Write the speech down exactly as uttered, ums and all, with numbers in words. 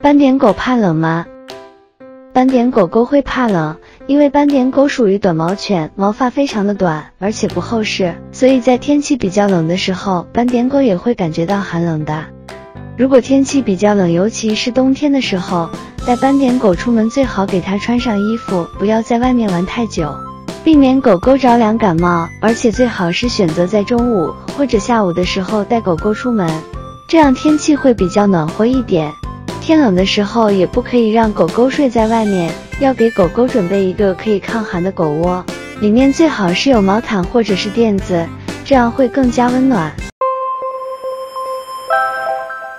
斑点狗怕冷吗？斑点狗狗会怕冷，因为斑点狗属于短毛犬，毛发非常的短，而且不厚实，所以在天气比较冷的时候，斑点狗也会感觉到寒冷的。如果天气比较冷，尤其是冬天的时候，带斑点狗出门最好给它穿上衣服，不要在外面玩太久，避免狗狗着凉感冒，而且最好是选择在中午或者下午的时候带狗狗出门，这样天气会比较暖和一点。天冷的时候也不可以让狗狗睡在外面，要给狗狗准备一个可以抗寒的狗窝，里面最好是有毛毯或者是垫子，这样会更加温暖。